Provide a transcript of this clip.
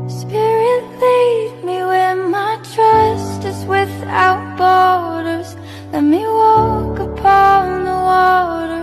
Spirit, lead me where my trust is without borders. Let me walk upon the water.